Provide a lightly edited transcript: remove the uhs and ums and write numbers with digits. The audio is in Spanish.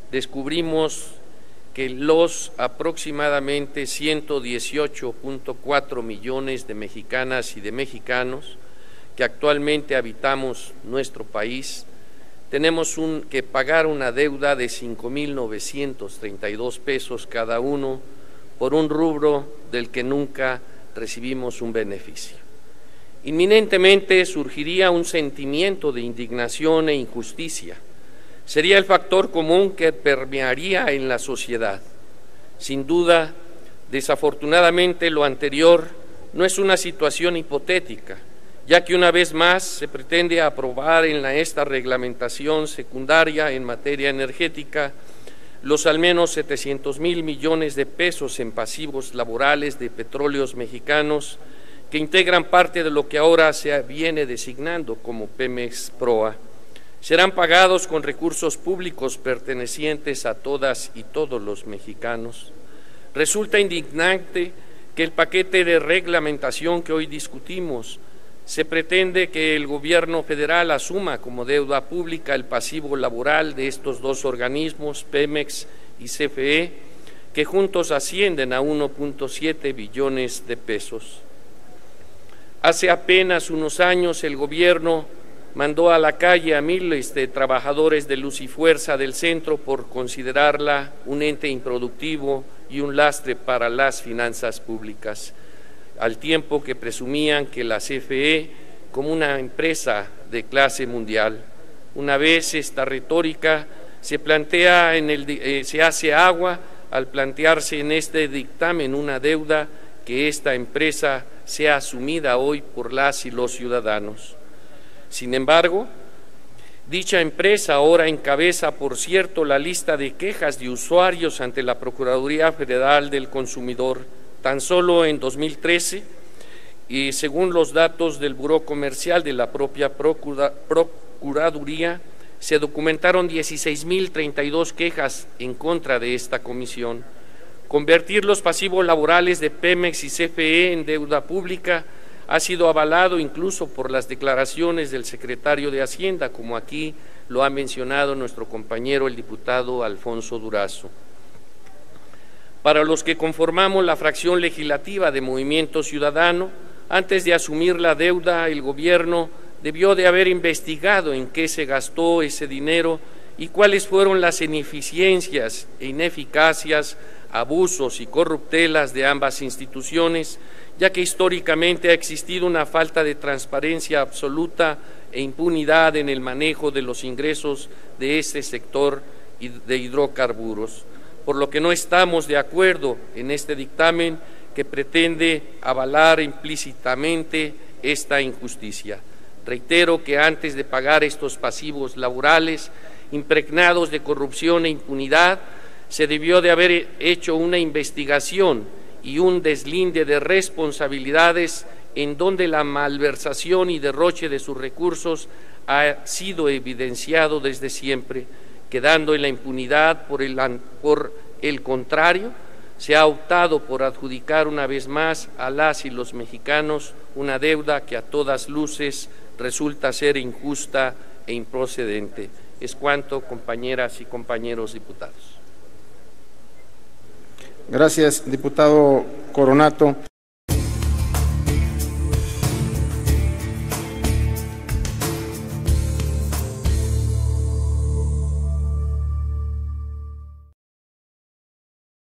descubrimos que los aproximadamente 118.4 millones de mexicanas y de mexicanos que actualmente habitamos nuestro país, tenemos que pagar una deuda de 5.932 pesos cada uno por un rubro del que nunca recibimos un beneficio. Inminentemente surgiría un sentimiento de indignación e injusticia. Sería el factor común que permearía en la sociedad. Sin duda, desafortunadamente, lo anterior no es una situación hipotética, ya que una vez más se pretende aprobar en esta reglamentación secundaria en materia energética los al menos 700,000 millones de pesos en pasivos laborales de petróleos mexicanos que integran parte de lo que ahora se viene designando como Pemex-Proa. Serán pagados con recursos públicos pertenecientes a todas y todos los mexicanos. Resulta indignante que el paquete de reglamentación que hoy discutimos se pretende que el gobierno federal asuma como deuda pública el pasivo laboral de estos dos organismos, Pemex y CFE, que juntos ascienden a 1.7 billones de pesos. Hace apenas unos años el gobierno mandó a la calle a miles de trabajadores de Luz y Fuerza del Centro por considerarla un ente improductivo y un lastre para las finanzas públicas, al tiempo que presumían que la CFE como una empresa de clase mundial. Una vez esta retórica se hace agua al plantearse en este dictamen una deuda que esta empresa sea asumida hoy por las y los ciudadanos. Sin embargo, dicha empresa ahora encabeza, por cierto, la lista de quejas de usuarios ante la Procuraduría Federal del Consumidor. Tan solo en 2013, y según los datos del Buró Comercial de la propia Procuraduría, se documentaron 16.032 quejas en contra de esta comisión. Convertir los pasivos laborales de Pemex y CFE en deuda pública ha sido avalado incluso por las declaraciones del secretario de Hacienda, como aquí lo ha mencionado nuestro compañero el diputado Alfonso Durazo. Para los que conformamos la fracción legislativa de Movimiento Ciudadano, antes de asumir la deuda, el gobierno debió de haber investigado en qué se gastó ese dinero y cuáles fueron las ineficiencias e ineficacias, abusos y corruptelas de ambas instituciones, ya que históricamente ha existido una falta de transparencia absoluta e impunidad en el manejo de los ingresos de este sector de hidrocarburos, por lo que no estamos de acuerdo en este dictamen que pretende avalar implícitamente esta injusticia. Reitero que antes de pagar estos pasivos laborales impregnados de corrupción e impunidad, se debió de haber hecho una investigación y un deslinde de responsabilidades en donde la malversación y derroche de sus recursos ha sido evidenciado desde siempre, quedando en la impunidad. Por el contrario, se ha optado por adjudicar una vez más a las y los mexicanos una deuda que a todas luces resulta ser injusta e improcedente. Es cuanto, compañeras y compañeros diputados. Gracias, diputado Coronato.